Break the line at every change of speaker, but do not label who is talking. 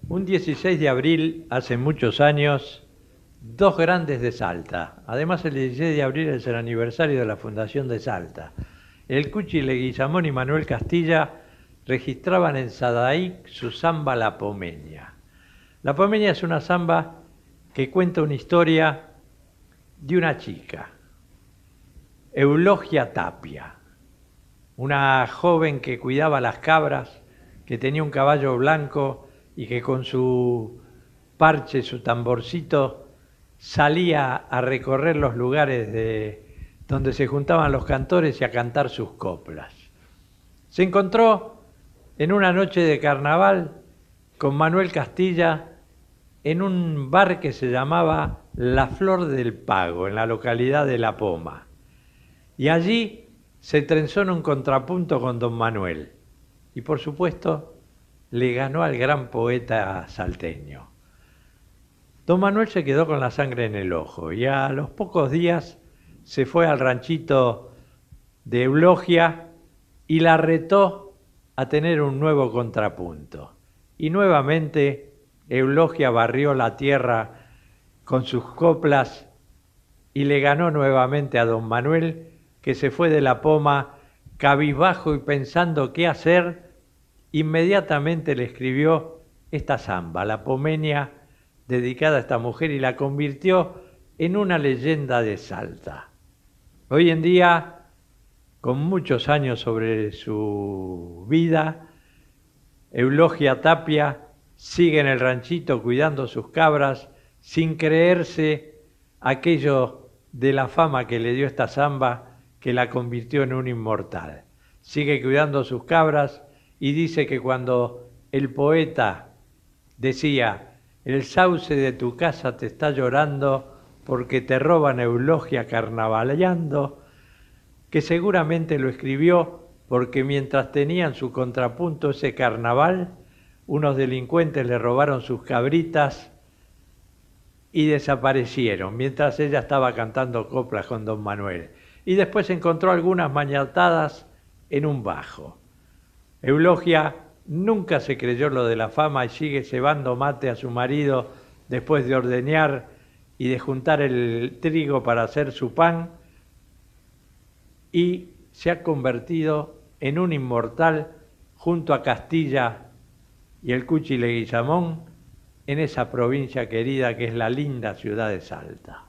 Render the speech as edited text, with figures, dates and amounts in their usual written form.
Un 16 de abril, hace muchos años, dos grandes de Salta. Además, el 16 de abril es el aniversario de la fundación de Salta. El Cuchi Leguizamón y Manuel Castilla registraban en Sadaic su samba La Pomeña. La Pomeña es una samba que cuenta una historia de una chica, Eulogia Tapia, una joven que cuidaba las cabras, que tenía un caballo blanco y que con su parche, su tamborcito, salía a recorrer los lugares donde se juntaban los cantores y a cantar sus coplas. Se encontró en una noche de carnaval con Manuel Castilla en un bar que se llamaba La Flor del Pago, en la localidad de La Poma. Y allí se trenzó en un contrapunto con don Manuel. Y por supuesto, le ganó al gran poeta salteño. Don Manuel se quedó con la sangre en el ojo y a los pocos días se fue al ranchito de Eulogia y la retó a tener un nuevo contrapunto. Y nuevamente Eulogia barrió la tierra con sus coplas y le ganó nuevamente a don Manuel, que se fue de La Poma cabizbajo y pensando qué hacer. Inmediatamente le escribió esta samba, La Pomeña, dedicada a esta mujer, y la convirtió en una leyenda de Salta. Hoy en día, con muchos años sobre su vida, Eulogia Tapia sigue en el ranchito cuidando sus cabras sin creerse aquello de la fama que le dio esta samba que la convirtió en un inmortal. Sigue cuidando sus cabras y dice que cuando el poeta decía: el sauce de tu casa te está llorando porque te roban Eulogia carnavaleando, que seguramente lo escribió porque mientras tenían su contrapunto ese carnaval, unos delincuentes le robaron sus cabritas y desaparecieron, mientras ella estaba cantando coplas con don Manuel. Y después encontró algunas mañatadas en un bajo. Eulogia nunca se creyó lo de la fama y sigue cebando mate a su marido después de ordeñar y de juntar el trigo para hacer su pan, y se ha convertido en un inmortal junto a Castilla y el Cuchi Leguizamón en esa provincia querida que es la linda ciudad de Salta.